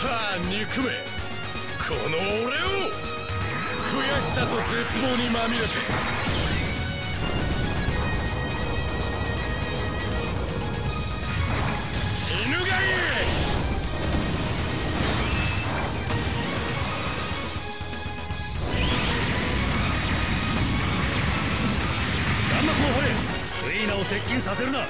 さあ憎め、この俺を。悔しさと絶望にまみれて死ぬがいい。ガンマ候補へフリーナを接近させるな。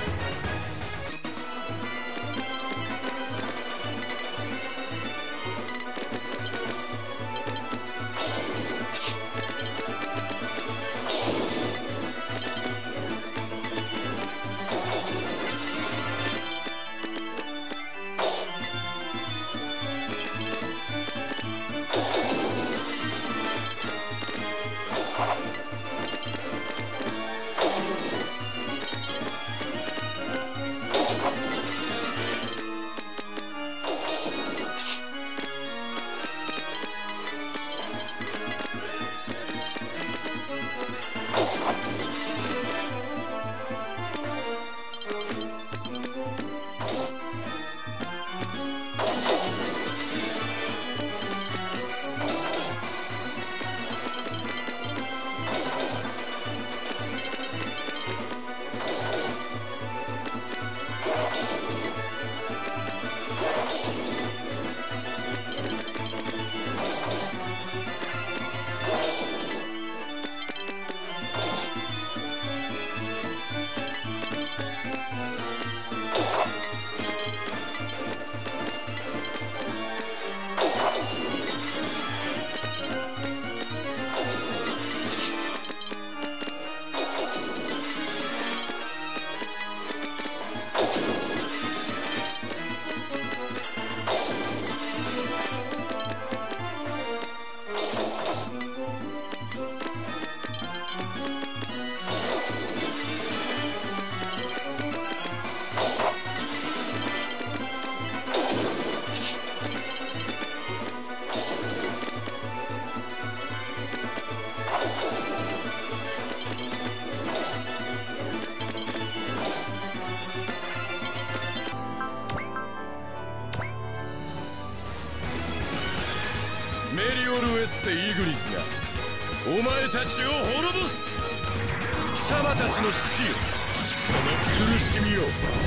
メリオル・エッセ・イグニスがお前たちを滅ぼす。貴様たちの死よ、その苦しみを。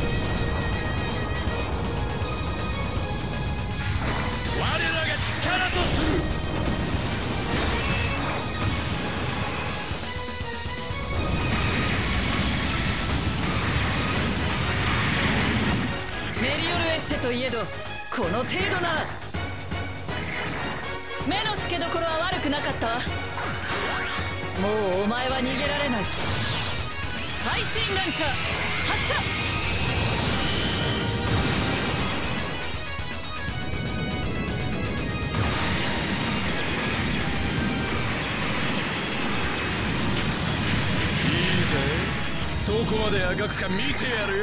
我らが力とする。 メリオル・エッセといえどこの程度なら。目の付けどころは悪くなかったわ。もうお前は逃げられない。ハイツインランチャー発射。 いいぜ、どこまであがくか見てやるよ。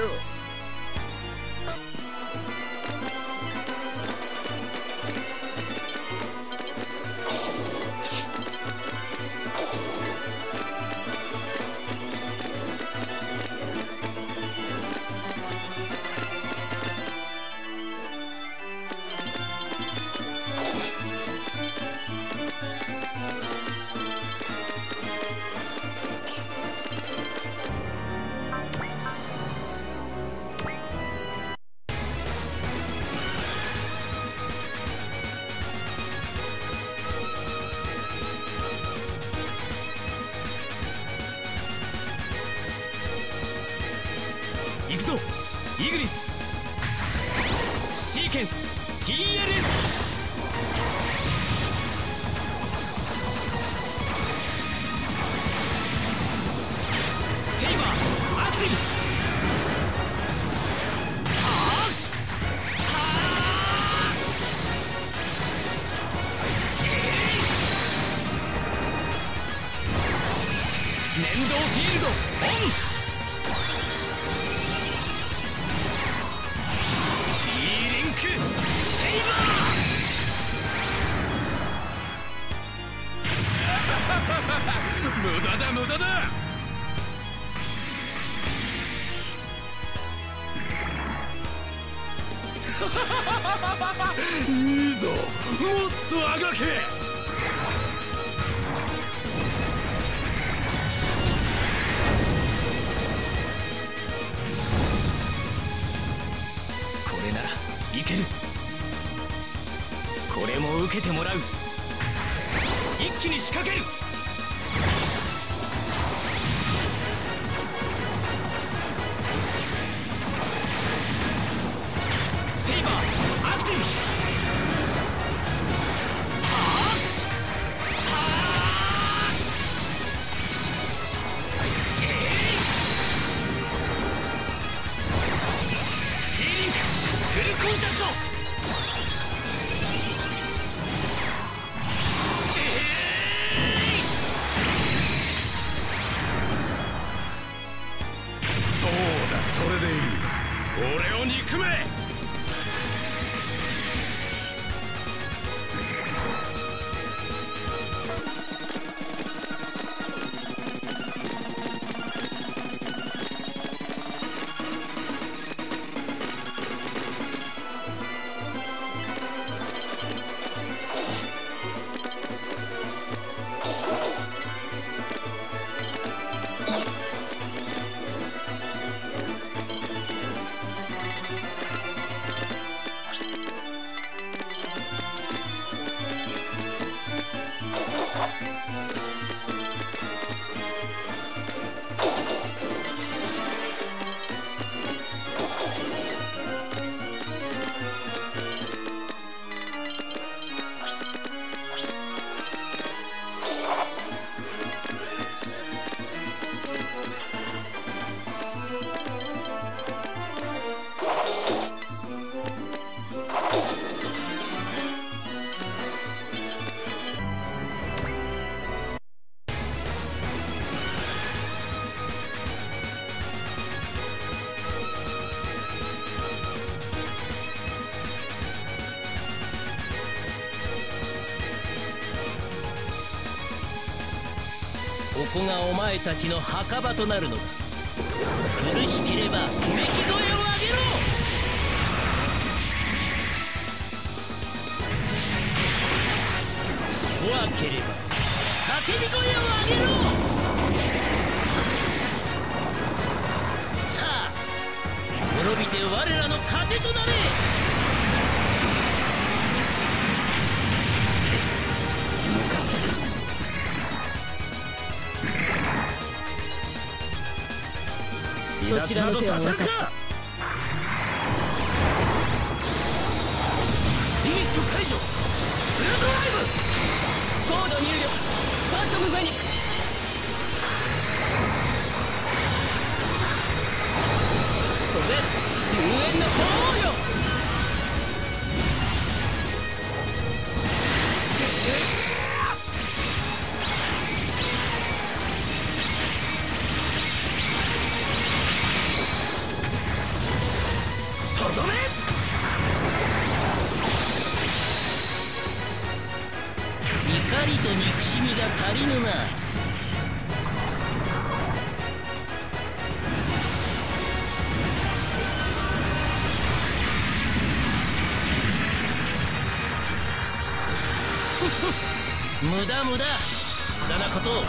行くぞイグニス。シーケンス TLS。 セイバーアクティブ。はあはあ、粘土フィールドオン。 無駄だ無駄だ。 いいぞ、もっとあがけ。 これならいける。これも受けてもらう。一気に仕掛ける。セイバーアクティブ。T リンクフルコンタクト。 そうだ、それでいい。俺を憎め。 ここがお前たちの墓場となるのだ。苦しければうめき声を上げろ。怖ければ叫び声を上げろ。さあ滅びて我らの糧となれ。 離脱などさせるか。リミット解除。フルドライブ。コード入力。ファントムフェニックス。飛べ遊園の鳳凰よ。 怒りと憎しみが足りぬな。無駄無駄なことを。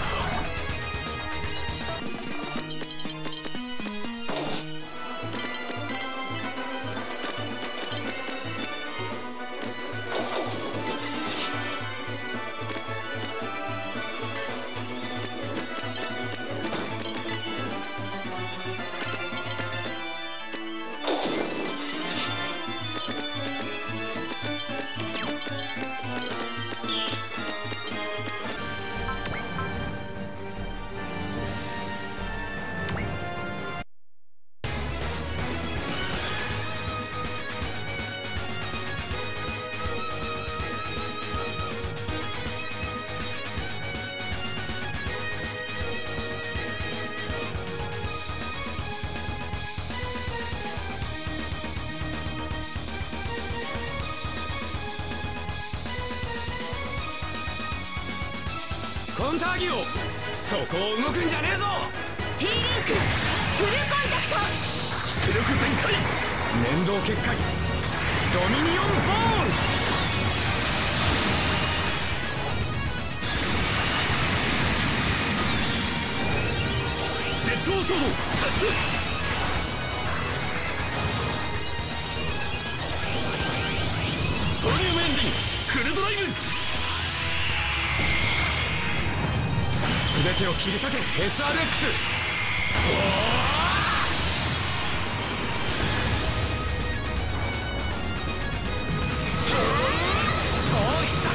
コンターギオ、そこを動くんじゃねえぞ。 T リンクフルコンタクト。 出力全開。粘動結界。 ドミニオンボール。 鉄塔ソード射出。トリウムエンジンフルドライブ。 全てを切り裂け SRX。 超必殺。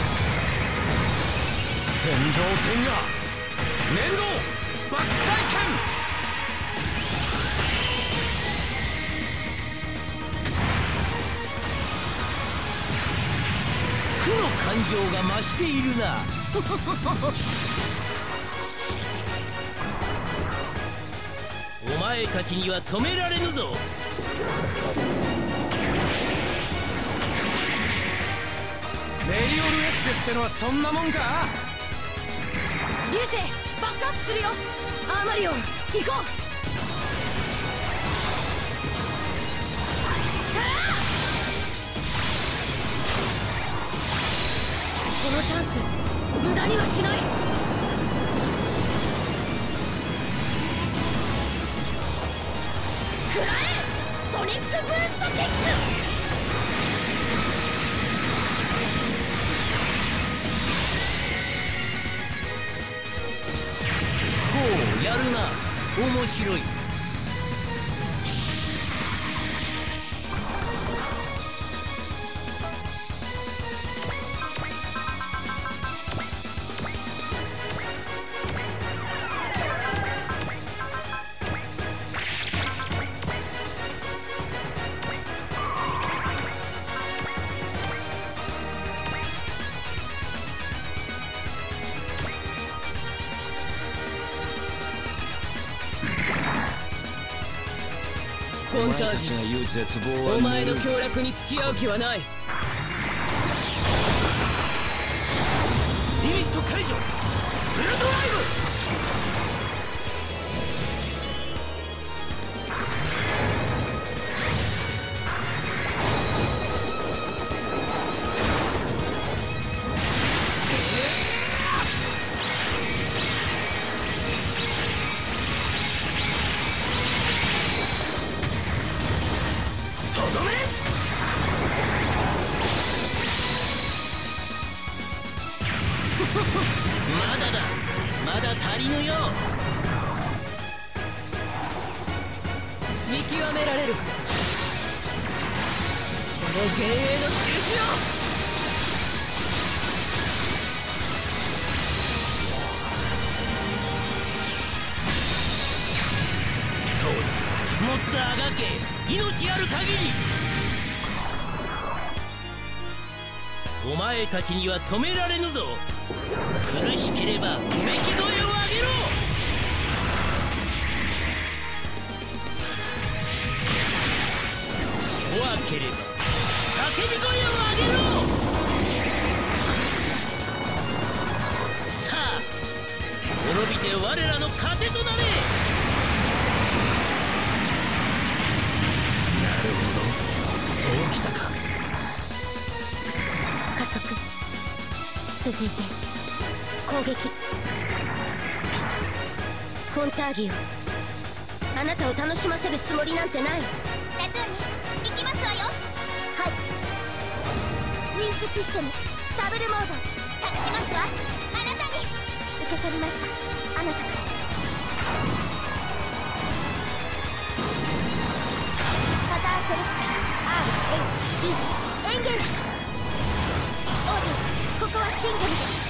天上天下粘土爆砕剣。 負の感情が増しているな。お前たちには止められぬぞ。 メリオルエッセってのはそんなもんか。 流星バックアップするよ。アーマリオン行こう。このチャンス無駄にはしない。食らえソニックブーストキック。 ほうやるな。面白い。 コンターギお前の協力に付き合う気はない。リミット解除フルドライブ。 まだだ。まだ足りぬよ。 見極められるかこの幻影の印を。 そうだ。もっとあがけ。命ある限り。お前たちには止められぬぞ。苦しければうめき声を上げろ。怖ければ叫び声を上げろ。さあ滅びて我らの糧となれ。 なるほど、そうきたか。 加速続いて攻撃。コンターギオ、あなたを楽しませるつもりなんてない。ラトゥーニ行きますわよ。はい。ウィンクシステムダブルモード託しますわ。あなたに受け取りました。あなたからパターンセレクター RHE エンゲージ。王女ここはシングルで。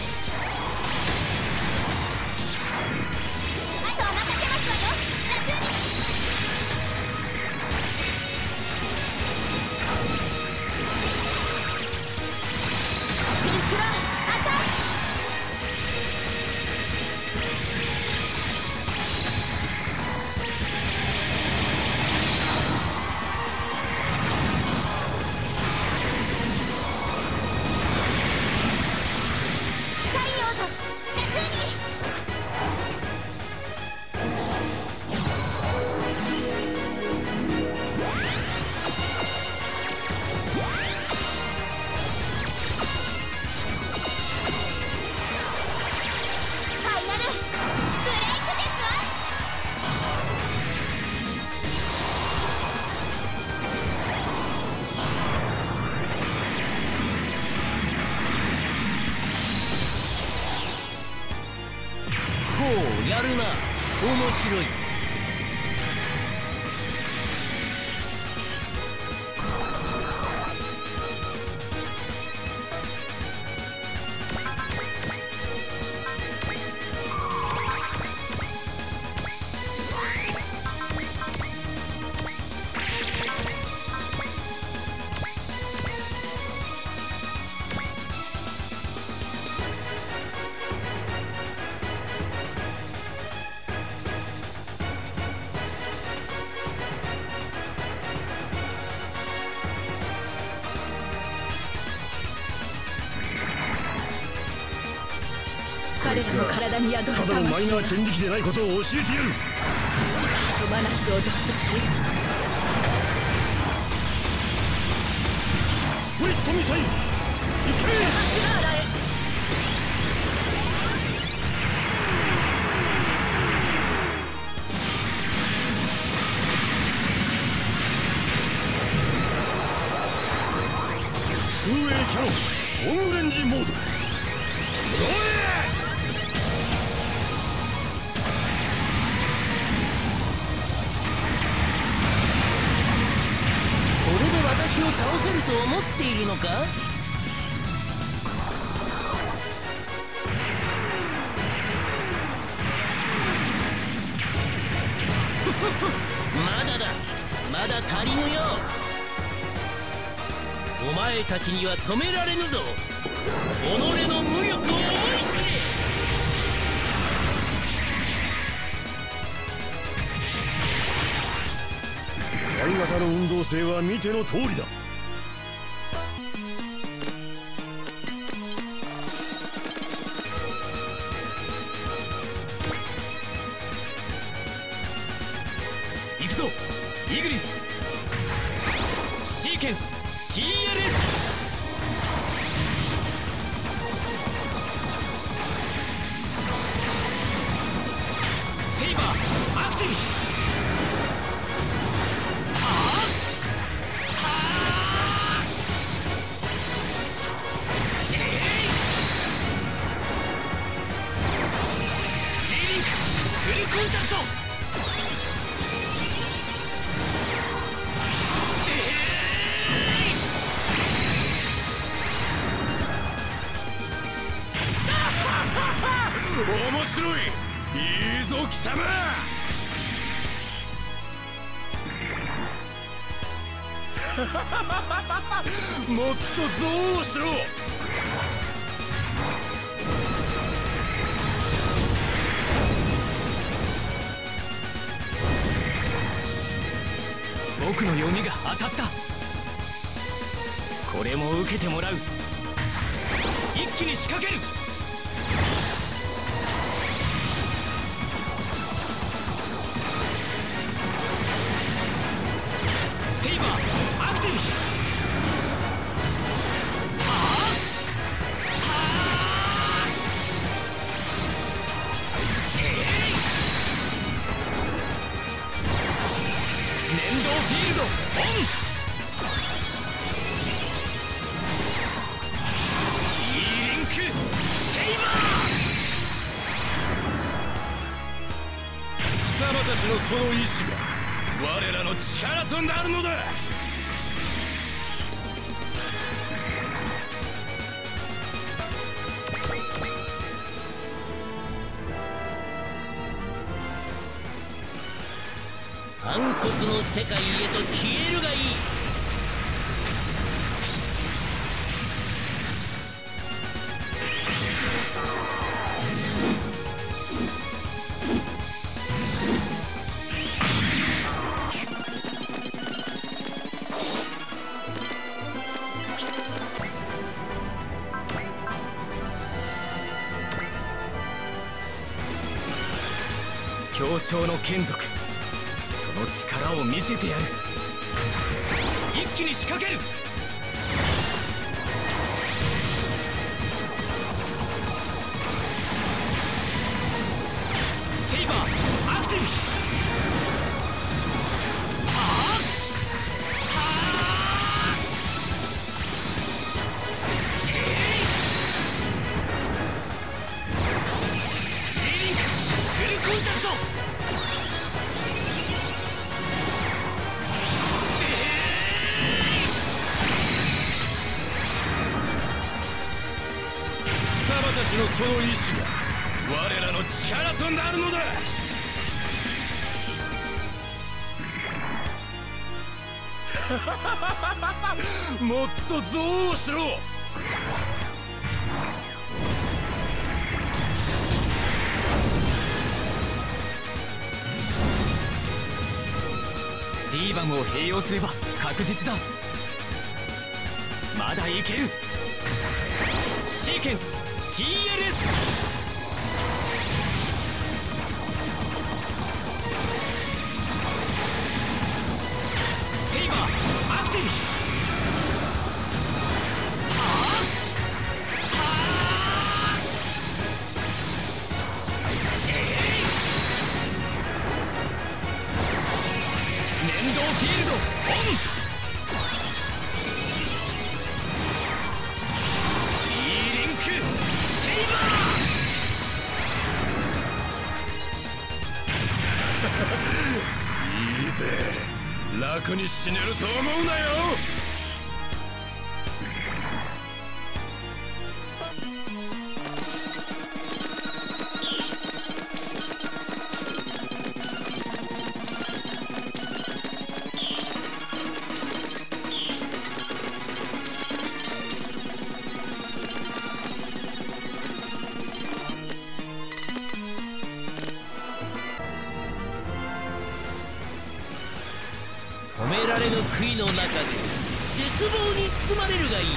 面白い。 彼らの体に宿る魂がただのマイナーチェンジ機でないことを教えてやる。 ジハとマナスを奪直し、 スプリットミサイル、行け。 ハスラーラへ。 ツーウェイキャノンオングレンジモード。 これで私を倒せると思っているのか？まだだ、まだ足りぬよ。お前たちには止められぬぞ。己の無力を思い知れ。 Y型の運動性は見ての通りだ。 行くぞイグリス。シーケンス TLS。 セイバーアクティブ。コンタクト。 面白い。いいぞ貴様。もっと憎悪しろ。 僕の読みが当たった。これも受けてもらう。一気に仕掛ける。セイバーアクティブ。フィールドオン。Tリンクセイバ貴様たちのその意志が我らの力となるのだ。 反骨の世界へと消えるがいい。 協調の眷属、その力を見せてやる。一気に仕掛ける。セイバーアクティブ。Tリンクフルコンタクト。 たちのその意志が我らの力となるのだ。もっと憎悪しろ。 ディーバムを併用すれば確実だ。まだいける。シーケンス TLS。 セイバーアクティブ。フィールドオン。T リンクセイバー。いいぜ、楽に死ねると思うなよ。 止められぬ杭の中で絶望に包まれるがいい。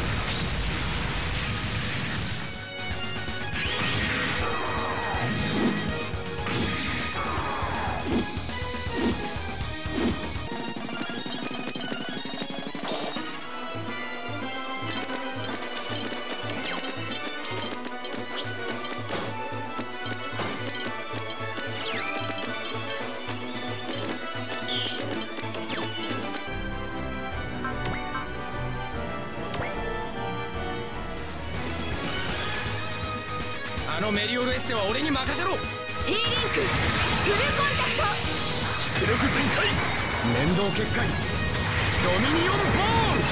あのメリオルエッセは俺に任せろ。 T リンクフルコンタクト。 出力全開。 面倒結界ドミニオンボール。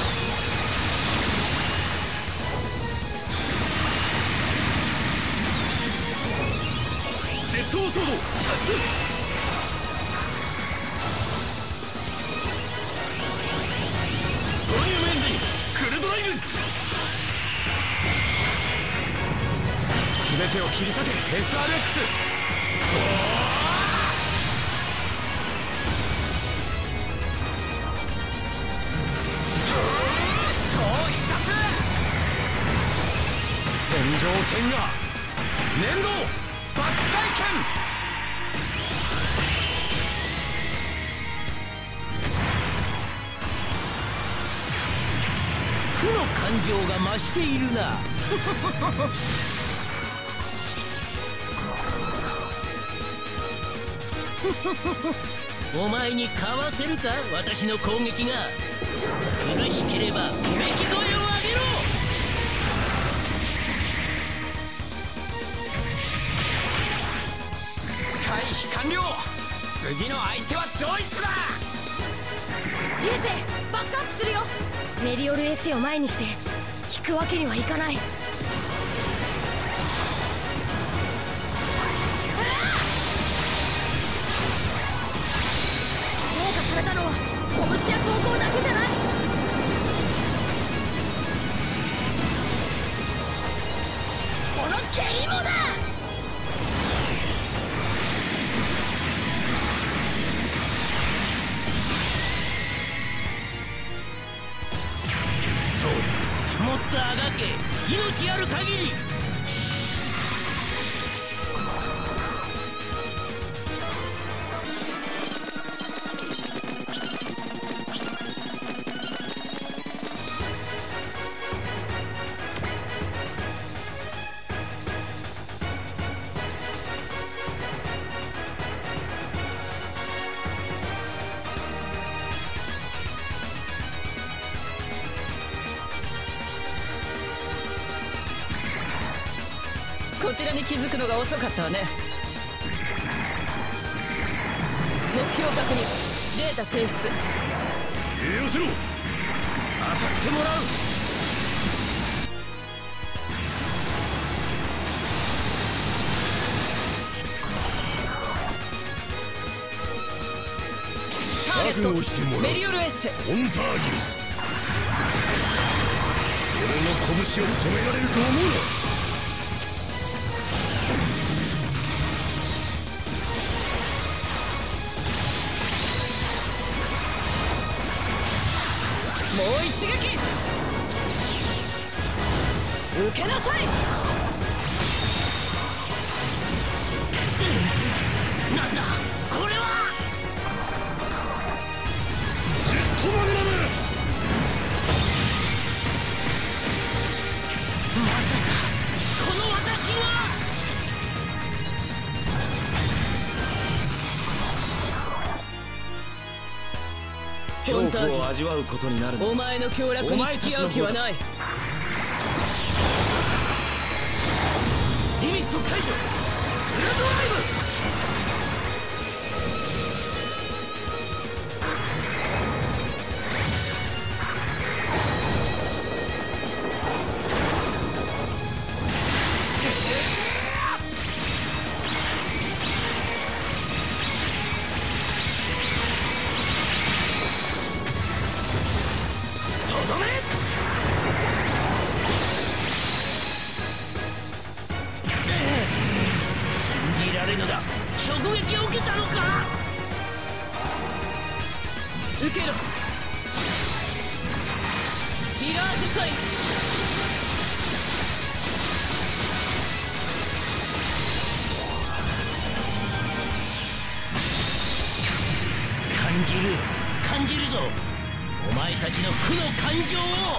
ゼットソード射出。ボリュームエンジンフルドライブ。 全てを切り裂け SRX。 超必殺天上剣が粘土爆砕剣。 負の感情が増しているな。お前にかわせるか、私の攻撃が。苦しければうめき声を上げろ。 回避完了。次の相手はドイツだ。 流星バックアップするよ。メリオルエセを前にして引くわけにはいかない。されたのは拳や装甲だけじゃない。この蹴りもだ。 そうだ、もっとあがけ。命ある限り。 こちらに気づくのが遅かったわね。目標確認、データ検出。 利用しろ。当たってもらう。 ーゲット覚悟してもらうメリオルエッセ。 コンターギル。俺の拳を止められると思うな。 もう一撃受けなさい。 なんだこれは。 ジェットマグナム。 まさかこの私は。 恐怖を味わうことになるの。 お前の凶楽に付き合う気はない。 リミット解除。フルドライブ。直撃を受けたのか。 受けろミラージュサイン。 感じるぞお前たちの負の感情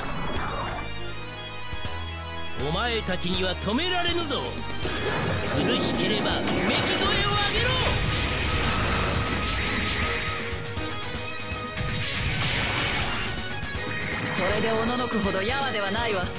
を。お前たちには止められぬぞ。苦しければめき声を上げろ。 それでおののくほどやわではないわ。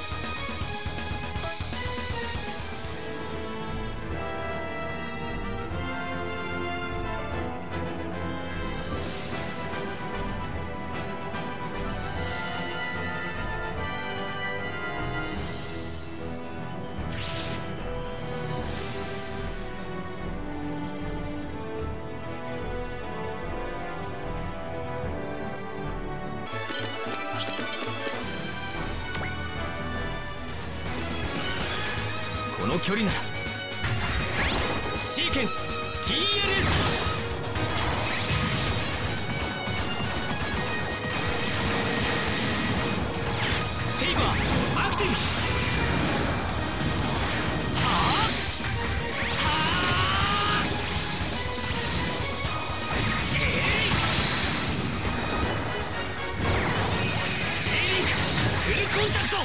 この距離ならシーケンス TLS。 セイバーアクティブ。コンタクト。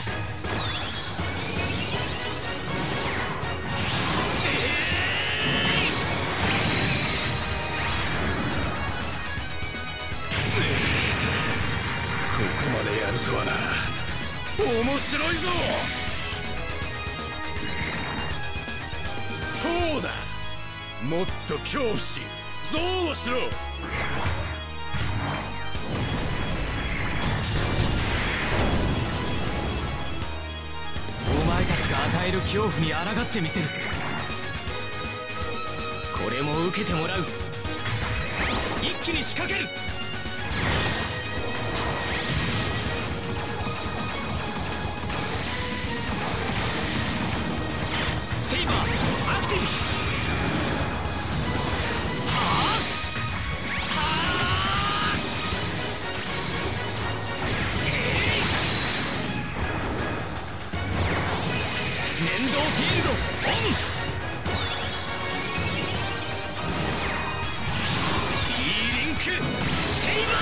ここまでやるとはな。面白いぞ。そうだ、もっと恐怖し憎悪しろ。 お前たちが与える恐怖に抗ってみせる。これも受けてもらう。一気に仕掛ける。セイバーアクティブ。粘土フィールドオン。Tリンクセイバ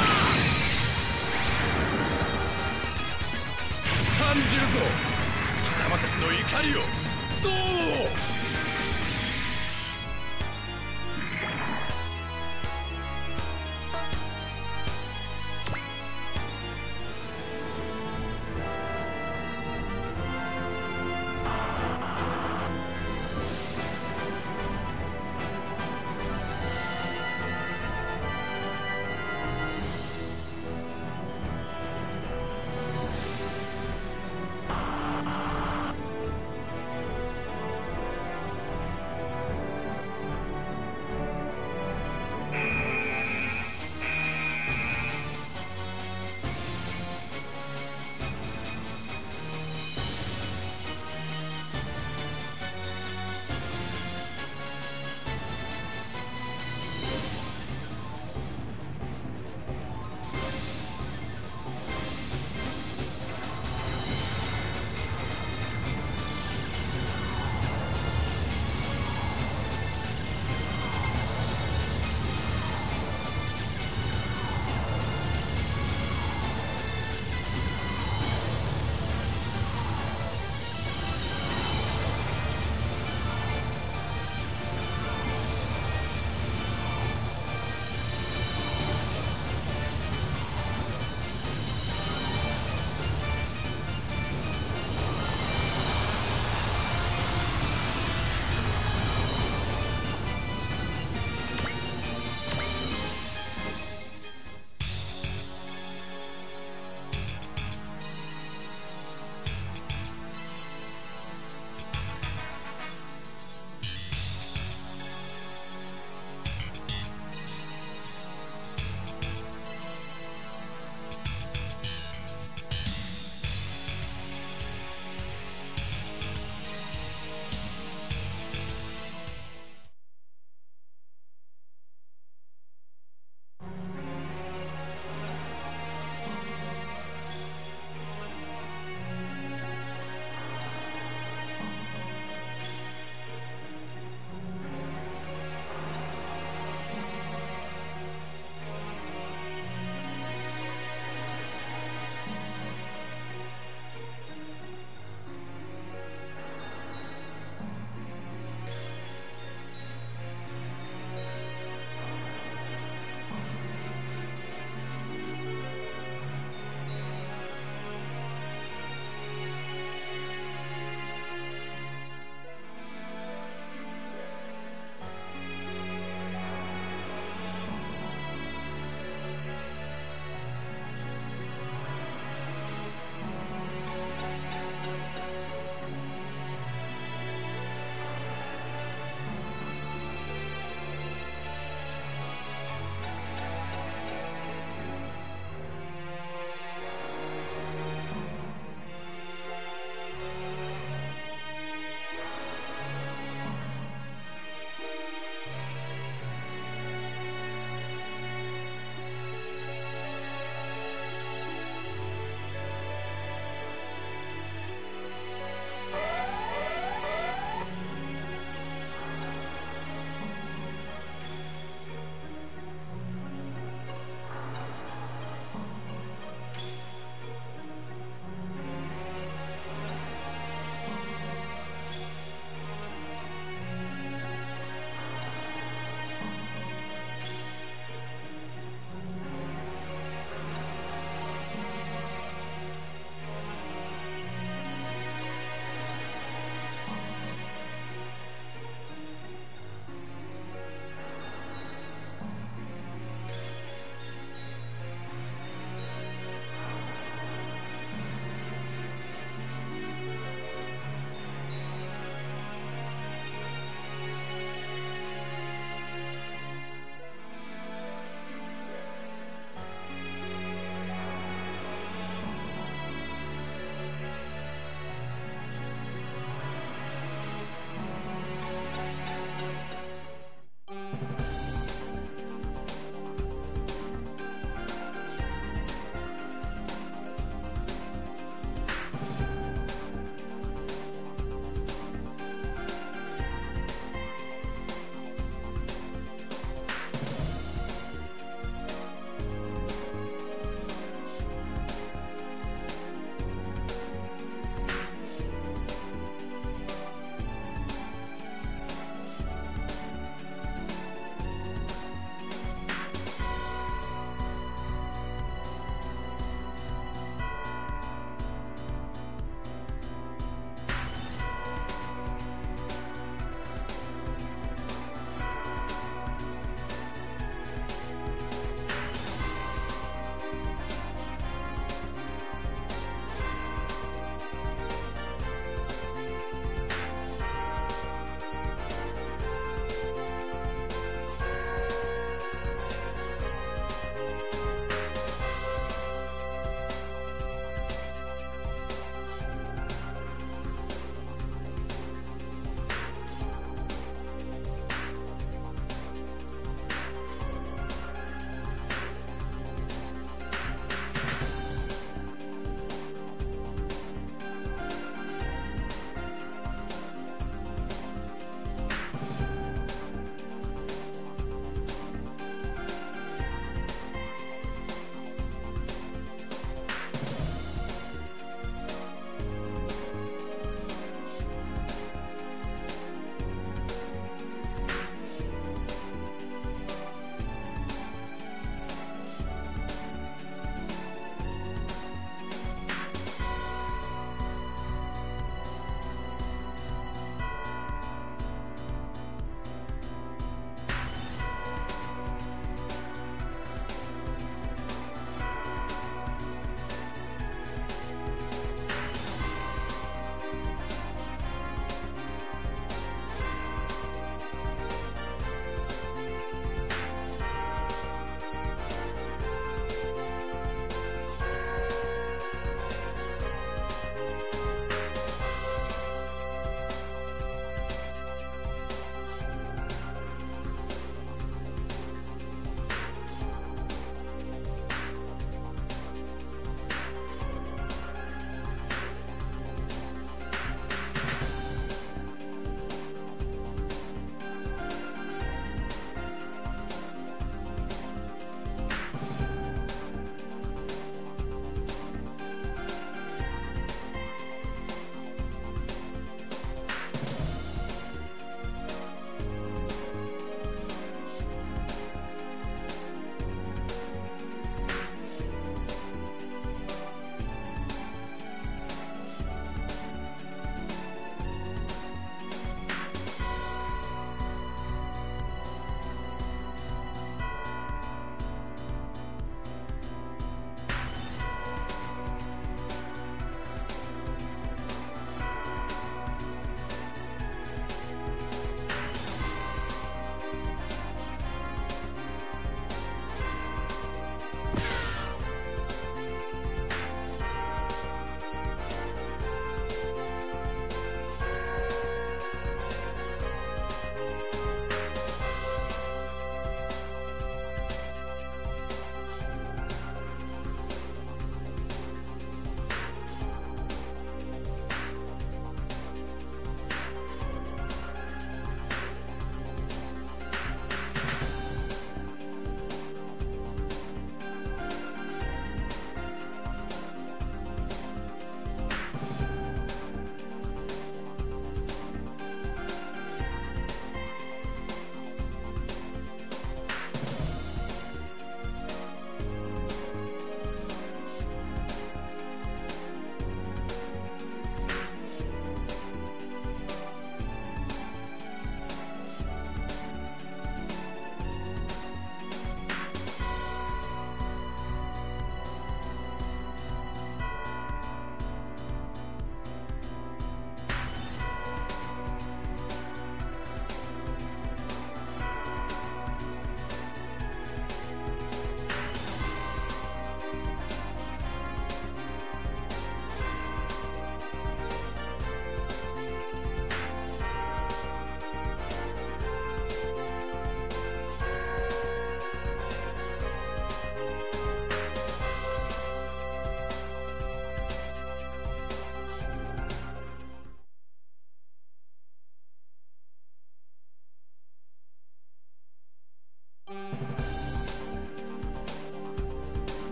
ー。 感じるぞ貴様たちの怒りを、憎悪を。